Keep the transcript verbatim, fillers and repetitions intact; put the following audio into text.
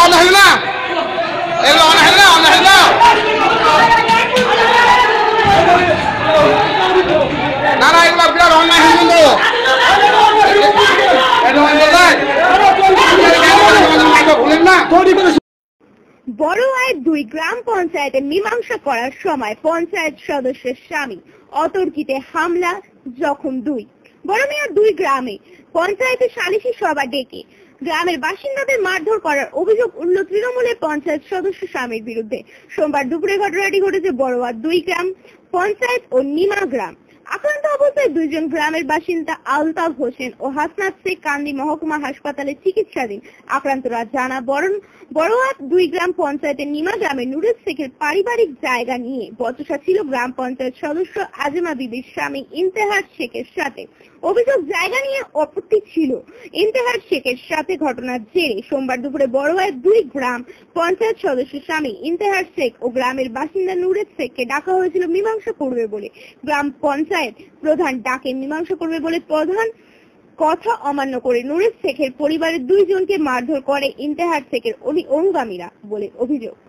অন্যায় না, এগুলো অন্যায় না, অন্যায় না। না না, এগুলো বিরাট অন্যায় কিন্তু বড়ুয়ায় দুই গ্রাম পঞ্চায়েতে মীমাংসা করার সময় পঞ্চায়েত সদস্যের স্বামী অতর্কিতে হামলা, জখম দুই। বড়মিয়া দুই গ্রামে পঞ্চায়েতে সালিশি সভা ডেকে গ্রামের বাসিন্দাদের মারধর করার অভিযোগ উঠল তৃণমূলের পঞ্চায়েত সদস্য স্বামীর বিরুদ্ধে। সোমবার দুপুরে ঘটনাটি ঘটেছে বড়ুয়া দুই গ্রাম পঞ্চায়েত ও নিমা গ্রাম। আক্রান্ত অবস্থায় দুইজন গ্রামের বাসিন্দা আলতাফ হোসেন ও হাসনাত শেখ কান্দি মহকুমা হাসপাতালে চিকিৎসাধীন। আক্রান্তরা জানা বরণ বড়ুয়া দুই গ্রাম পঞ্চায়েতের নিমা গ্রামে নুরুল শেখের পারিবারিক জায়গা নিয়ে বচসা ছিল গ্রাম পঞ্চায়েত সদস্য আজিমা বিবির স্বামী ইন্তেহার শেখের সাথে। অভিযোগ জায়গা নিয়ে আপত্তি ছিল ইন্তেহার শেখের সাথে। ঘটনার জেরে সোমবার দুপুরে বড়ুয়ায় দুই গ্রাম পঞ্চায়েত সদস্য স্বামী ইন্তেহার শেখ ও গ্রামের বাসিন্দা নুরুল শেখকে ডাকা হয়েছিল মীমাংসা করবে বলে। গ্রাম পঞ্চায়েত প্রধান ডাকে মীমাংসা করবে বলে প্রধান কথা অমান্য করে নুরুল শেখের পরিবারের দুইজনকে মারধর করে ইন্তেহার শেখের অনুগামীরা বলে অভিযোগ।